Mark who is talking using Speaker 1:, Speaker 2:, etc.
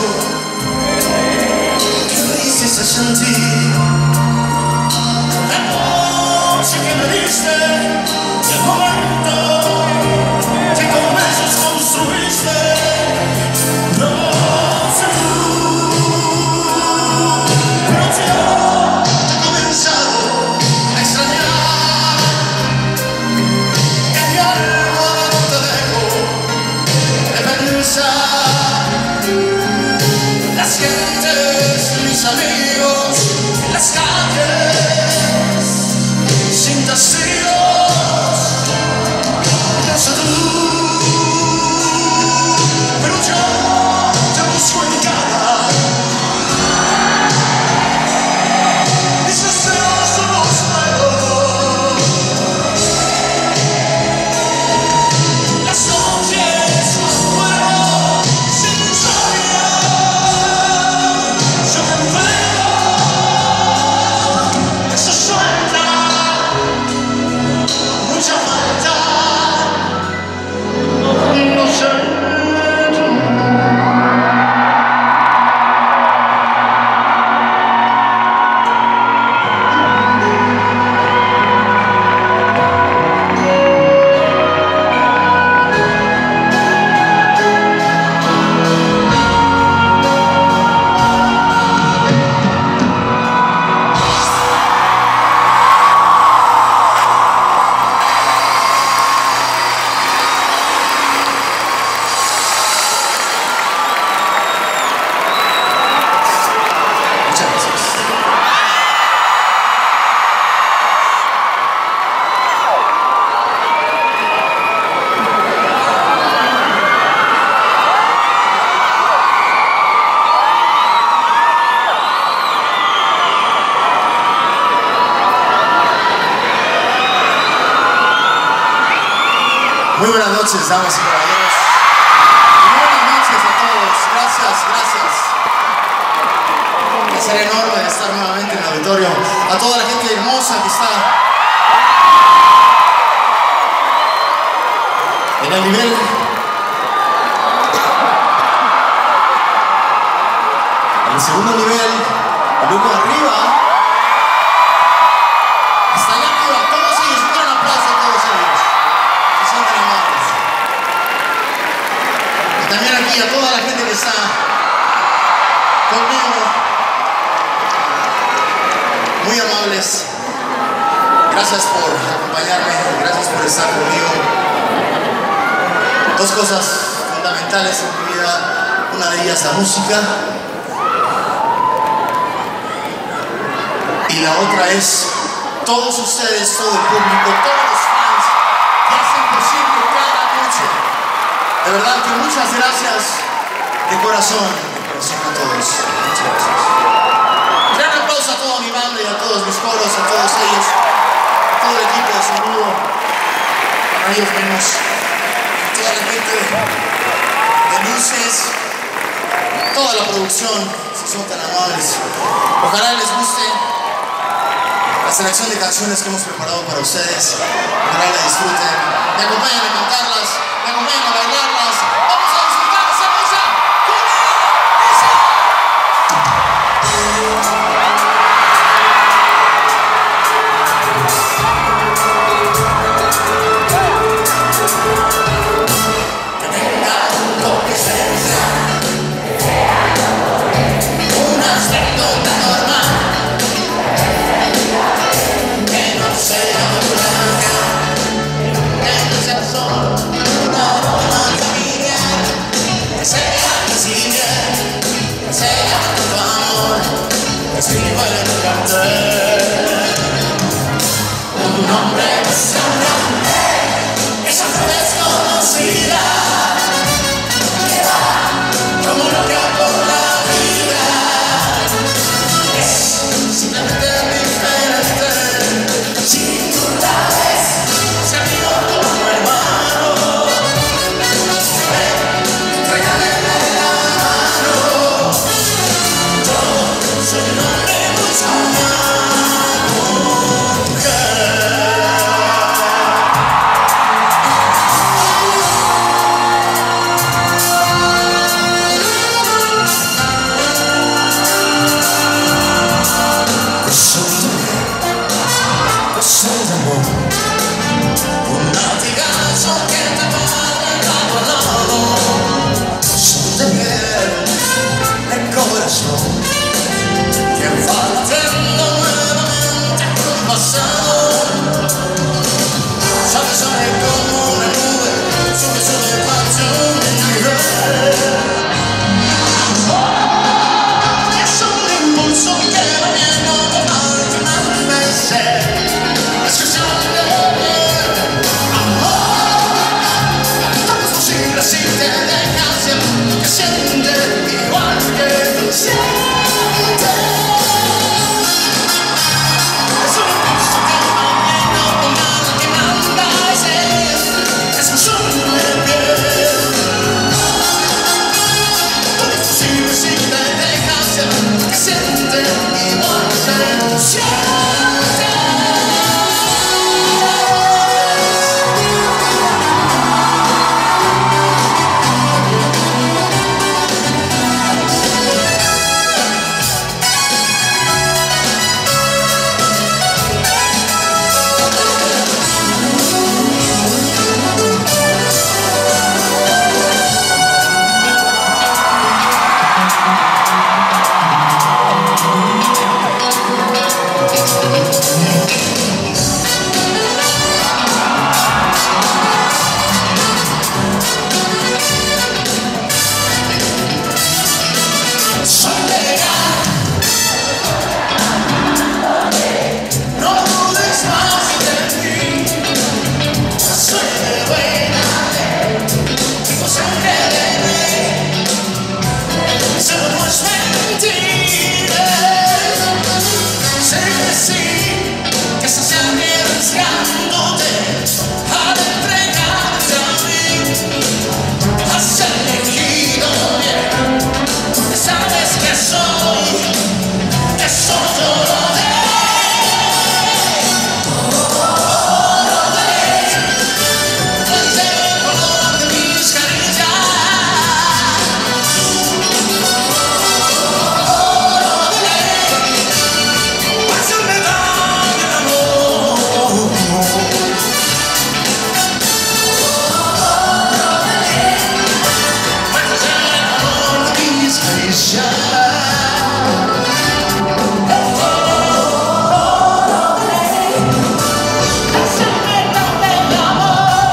Speaker 1: que me hiciste sentir. La noche que me diste, el momento que con besos construiste. No sé tú, pero yo he comenzado a extrañar que mi alma no te dejo de pensar. Las gentes, mis amigos, las calles sin testigos. No sé tú, pero yo te busco en cada. Mis deseos son los nuevos. Las noches no puedo sin soñar. Yo te enfermo, eso suelta mucha falta. No sé tú. Muchas gracias. Muy buenas noches, damas y caballeros. Muy buenas noches a todos. Gracias, gracias. Un placer enorme de estar nuevamente en el auditorio. A toda la gente hermosa que está en el nivel. En el segundo nivel, y luego arriba. Hasta allá arriba, todos ellos, un gran aplauso a todos ellos. Se sienten amables. Y también aquí a toda la gente que está conmigo. Muy amables. Gracias por acompañarme, gracias por estar conmigo. Dos cosas fundamentales en mi vida. Una de ellas la música. Y la otra es todos ustedes, todo el público, todos los fans que hacen posible cada noche. De verdad que muchas gracias de corazón a todos. Muchas gracias. Un gran aplauso a toda mi banda y a todos mis coros, a todos ellos, a todo el equipo de sonido, para ellos mismos, a toda la gente de luces, toda la producción, si son tan amables. Ojalá les guste la selección de canciones que hemos preparado para ustedes. Ojalá la disfruten. Me acompañan a cantarlas, me acompañan a bailarlas. Vamos a disfrutar esa cosa. Que tenga lo que sea, un aspecto tan normal. Escriba en el cartel un nombre desconocido, esa desconocida que va como loca por la vida. Es simplemente diferente. Si tú la ves, se amigo como hermano, entrégale la mano. Yo soy un hombre mucho más mujer. corazón que va latiendo nuevamente con el pasado. Sale, sale como una nube, sube, sube, pacho, es un impulso que no viene automáticamente. Es que sale amor, todo es posible si te dejas llevar, que siente igual que tú sientes. Es un impulso que no viene automáticamente, es un solo de piel. Todo es posible si te dejas llevar, que siente igual que tú sientes.